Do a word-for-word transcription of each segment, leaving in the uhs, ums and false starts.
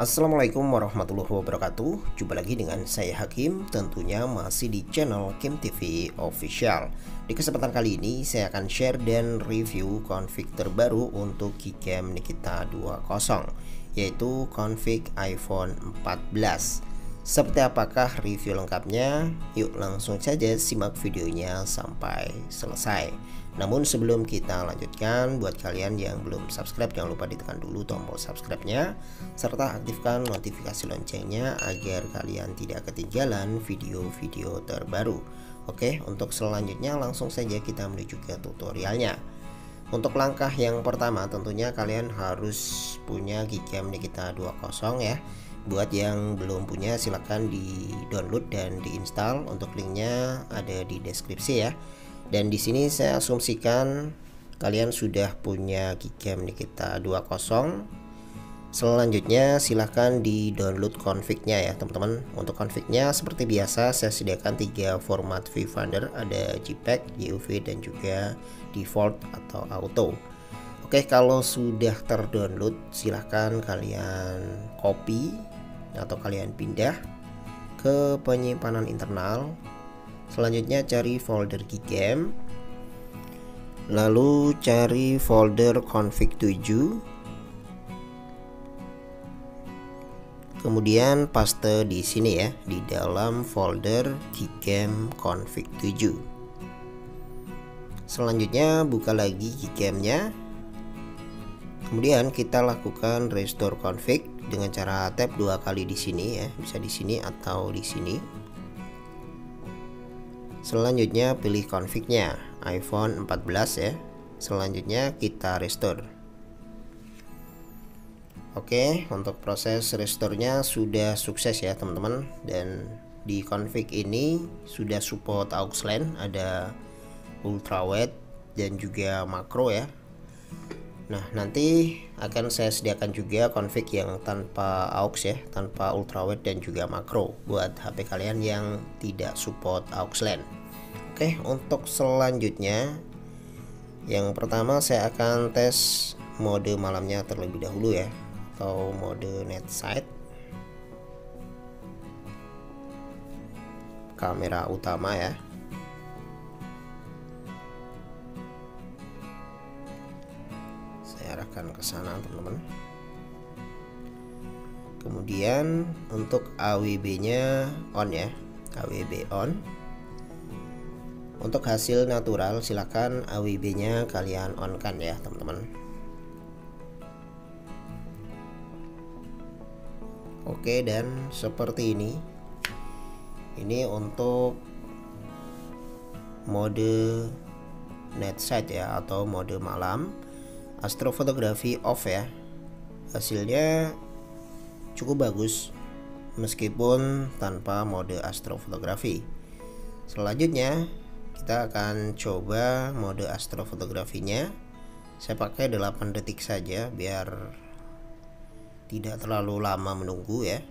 Assalamualaikum warahmatullahi wabarakatuh. Jumpa lagi dengan saya Hakim, tentunya masih di channel Kim T V Official. Di kesempatan kali ini saya akan share dan review config terbaru untuk Gcam Nikita dua puluh, yaitu config iPhone empat belas. Seperti apakah review lengkapnya? Yuk langsung saja simak videonya sampai selesai. Namun sebelum kita lanjutkan, buat kalian yang belum subscribe jangan lupa ditekan dulu tombol subscribe-nya serta aktifkan notifikasi loncengnya agar kalian tidak ketinggalan video-video terbaru. Oke, untuk selanjutnya langsung saja kita menuju ke tutorialnya. Untuk langkah yang pertama tentunya kalian harus punya Gcam Nikita dua puluh ya. Buat yang belum punya silahkan di download dan diinstal. Untuk linknya ada di deskripsi ya. Dan di sini saya asumsikan kalian sudah punya Gcam Nikita dua puluh. Selanjutnya silahkan di download config-nya ya teman-teman. Untuk config-nya seperti biasa saya sediakan tiga format viewfinder, ada JPEG, J U V dan juga default atau auto. Oke, kalau sudah terdownload silahkan kalian copy atau kalian pindah ke penyimpanan internal. Selanjutnya cari folder Gcam, lalu cari folder config tujuh, kemudian paste di sini ya, di dalam folder Gcam config tujuh. Selanjutnya buka lagi Gcam-nya, kemudian kita lakukan restore config dengan cara tab dua kali di sini ya, bisa di sini atau di sini. Selanjutnya pilih config-nya iPhone empat belas ya. Selanjutnya kita restore. Oke, untuk proses restore-nya sudah sukses ya teman-teman. Dan di config ini sudah support aux LAN, ada ultrawide dan juga makro ya. Nah, nanti akan saya sediakan juga config yang tanpa aux ya, tanpa ultrawide dan juga makro buat H P kalian yang tidak support aux LAN. Oke, untuk selanjutnya yang pertama saya akan tes mode malamnya terlebih dahulu ya, atau mode net side. Kamera utama ya. Saya arahkan ke sana teman-teman. Kemudian untuk A W B-nya on ya, A W B on. Untuk hasil natural silakan A W B-nya kalian on kan ya teman-teman. Oke, dan seperti ini. Ini untuk mode night sight ya, atau mode malam. Astrofotografi off ya. Hasilnya cukup bagus meskipun tanpa mode astrofotografi. Selanjutnya kita akan coba mode astrofotografinya. Saya pakai delapan detik saja biar tidak terlalu lama menunggu ya.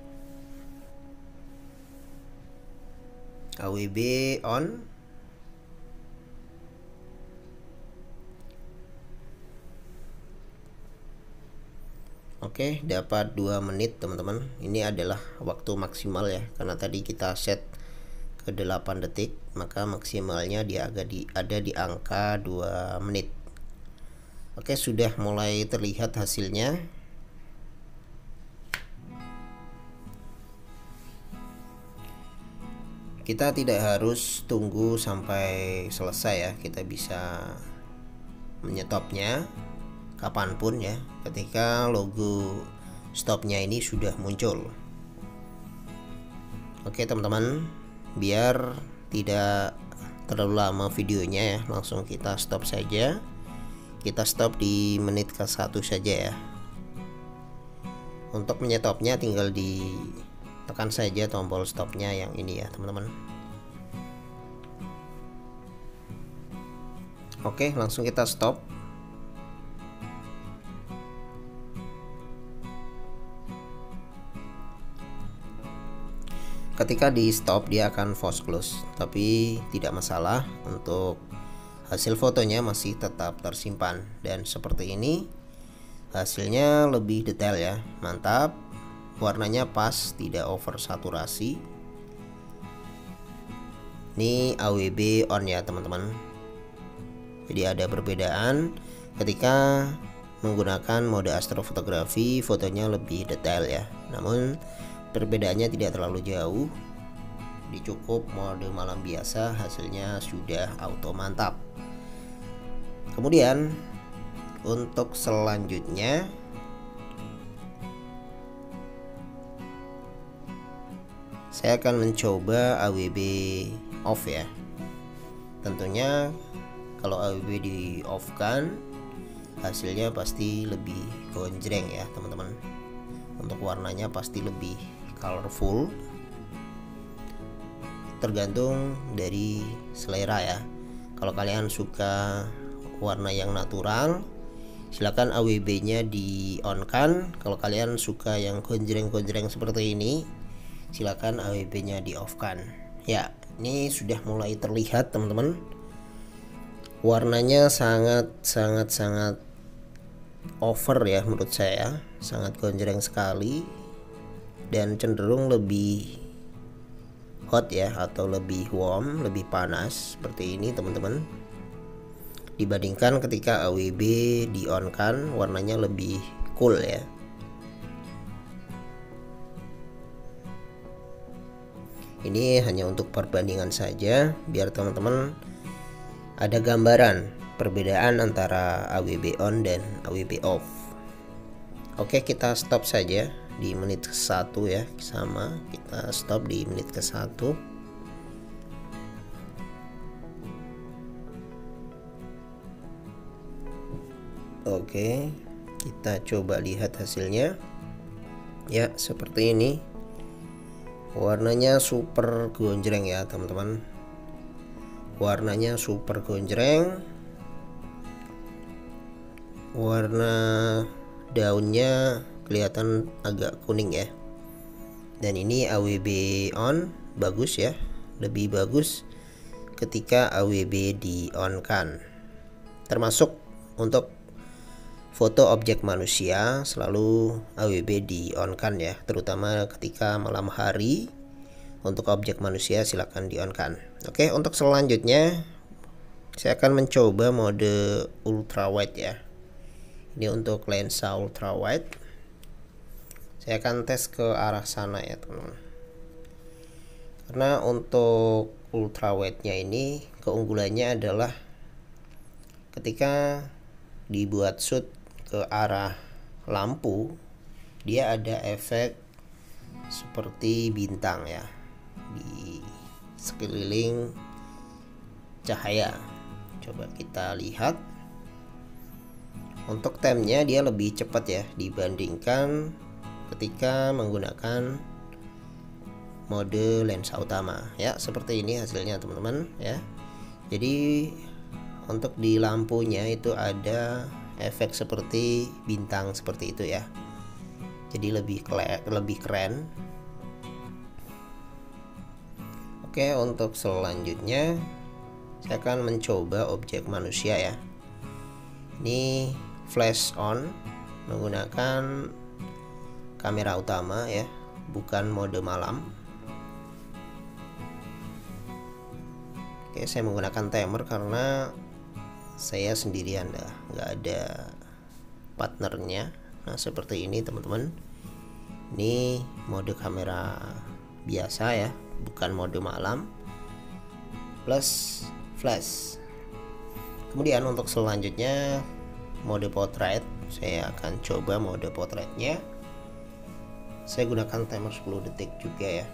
A W B on. Oke, dapat dua menit teman-teman. Ini adalah waktu maksimal ya, karena tadi kita set ke delapan detik, maka maksimalnya dia agak di, ada di angka dua menit. Oke, sudah mulai terlihat hasilnya. Kita tidak harus tunggu sampai selesai ya, kita bisa menyetopnya kapanpun ya, ketika logo stopnya ini sudah muncul. Oke teman-teman, biar tidak terlalu lama videonya ya, langsung kita stop saja. Kita stop di menit ke satu saja ya. Untuk menyetopnya tinggal ditekan saja tombol stopnya yang ini ya teman-teman. Oke, langsung kita stop. Ketika di stop dia akan force close, tapi tidak masalah, untuk hasil fotonya masih tetap tersimpan. Dan seperti ini hasilnya lebih detail ya, mantap. warnanya pas, tidak over saturasi. Ini A W B on ya teman-teman. Jadi ada perbedaan ketika menggunakan mode astrofotografi, fotonya lebih detail ya. Namun perbedaannya tidak terlalu jauh. Di cukup mode malam biasa hasilnya sudah auto mantap. Kemudian untuk selanjutnya saya akan mencoba A W B off ya. Tentunya kalau A W B di off kan hasilnya pasti lebih gonjreng ya teman-teman. Untuk warnanya pasti lebih colorful, tergantung dari selera ya. Kalau kalian suka warna yang natural, silakan A W B nya di on kan. Kalau kalian suka yang gonjreng-gonjreng seperti ini, silakan A W B nya di off kan ya. Ini sudah mulai terlihat teman-teman, warnanya sangat sangat sangat over ya menurut saya, sangat gonjreng sekali dan cenderung lebih hot ya, atau lebih warm, lebih panas seperti ini teman-teman, dibandingkan ketika A W B di on kan warnanya lebih cool ya. Ini hanya untuk perbandingan saja biar teman-teman ada gambaran perbedaan antara A W B on dan A W B off. Oke, kita stop saja di menit ke satu ya. Sama, kita stop di menit ke satu. Oke, kita coba lihat hasilnya. Ya, seperti ini. Warnanya super gonjreng ya teman-teman. Warnanya super gonjreng. Warna daunnya kelihatan agak kuning ya. Dan ini A W B on bagus ya, lebih bagus ketika A W B di on kan. Termasuk untuk foto objek manusia selalu A W B di on kan ya, terutama ketika malam hari. Untuk objek manusia silahkan di on kan. Oke, untuk selanjutnya saya akan mencoba mode ultra wide ya. Ini untuk lensa ultra wide. Saya akan tes ke arah sana ya teman-teman. Karena untuk ultra wide-nya ini keunggulannya adalah ketika dibuat shoot ke arah lampu, dia ada efek seperti bintang ya di sekeliling cahaya. Coba kita lihat. Untuk time-nya dia lebih cepat ya dibandingkan ketika menggunakan mode lensa utama ya. Seperti ini hasilnya teman-teman ya. Jadi untuk di lampunya itu ada efek seperti bintang seperti itu ya. Jadi lebih lebih keren. Oke, untuk selanjutnya saya akan mencoba objek manusia ya. Ini flash on menggunakan kamera utama ya, bukan mode malam. Oke, saya menggunakan timer karena saya sendirian dah, nggak ada partnernya. Nah seperti ini teman-teman. Ini mode kamera biasa ya, bukan mode malam plus flash. Kemudian untuk selanjutnya mode portrait, saya akan coba mode portraitnya. Saya gunakan timer sepuluh detik juga ya.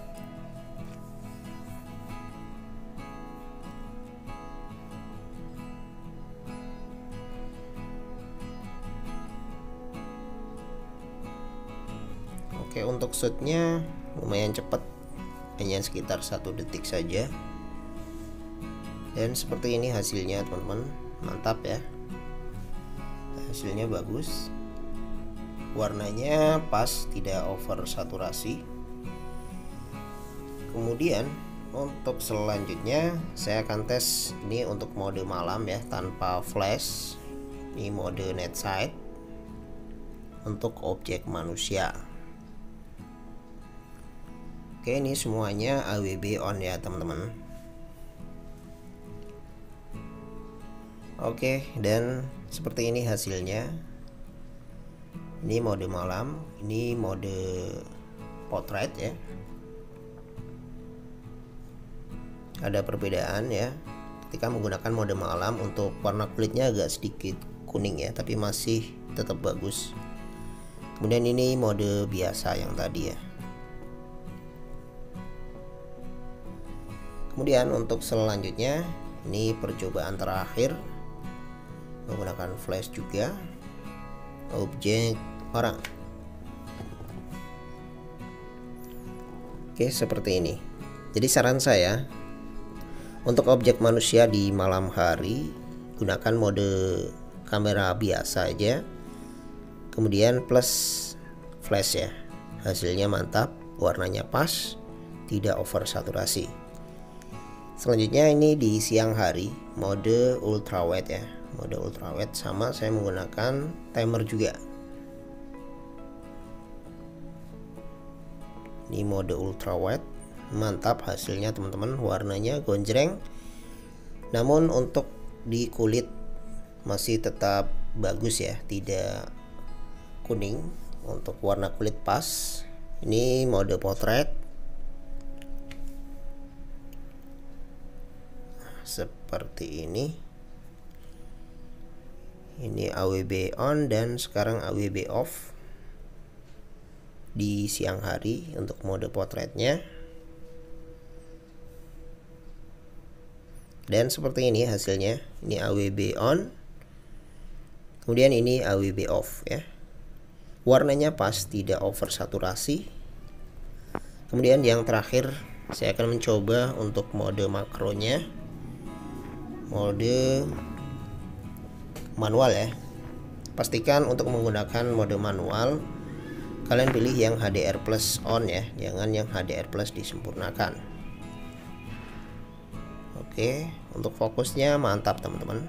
Oke, untuk shootnya lumayan cepat, hanya sekitar satu detik saja. Dan seperti ini hasilnya teman-teman, mantap ya. Hasilnya bagus, warnanya pas, tidak over saturasi. Kemudian untuk selanjutnya saya akan tes ini untuk mode malam ya, tanpa flash. Ini mode night sight untuk objek manusia. Oke, ini semuanya A W B on ya teman-teman. Oke, dan seperti ini hasilnya. Ini mode malam, ini mode portrait ya. Ada perbedaan ya. Ketika menggunakan mode malam, untuk warna kulitnya agak sedikit kuning ya, tapi masih tetap bagus. Kemudian ini mode biasa yang tadi ya. Kemudian untuk selanjutnya, ini percobaan terakhir menggunakan flash juga, objek orang. Oke, seperti ini. Jadi saran saya, untuk objek manusia di malam hari, gunakan mode kamera biasa aja, kemudian plus flash ya. Hasilnya mantap, warnanya pas, tidak over saturasi. Selanjutnya ini di siang hari, mode ultrawide ya. Mode ultrawide sama, saya menggunakan timer juga. Ini mode ultrawide, mantap hasilnya teman-teman, warnanya gonjreng. Namun untuk di kulit masih tetap bagus ya, tidak kuning. Untuk warna kulit pas. Ini mode portrait. Seperti ini. Ini A W B on dan sekarang A W B off di siang hari untuk mode portraitnya. Dan seperti ini hasilnya. Ini A W B on, kemudian ini A W B off ya. Warnanya pas, tidak over saturasi. Kemudian yang terakhir, saya akan mencoba untuk mode makronya, mode manual ya. Pastikan untuk menggunakan mode manual, kalian pilih yang H D R plus on ya, jangan yang H D R plus disempurnakan. Oke, untuk fokusnya mantap teman-teman.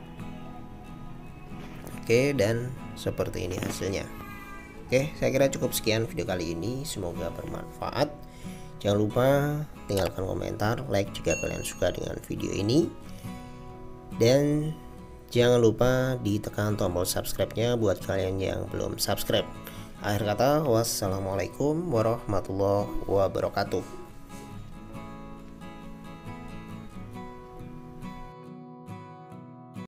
Oke, dan seperti ini hasilnya. Oke, saya kira cukup sekian video kali ini, semoga bermanfaat. Jangan lupa tinggalkan komentar, like jika kalian suka dengan video ini, dan jangan lupa ditekan tombol subscribe-nya buat kalian yang belum subscribe. Akhir kata, wassalamualaikum warahmatullahi wabarakatuh.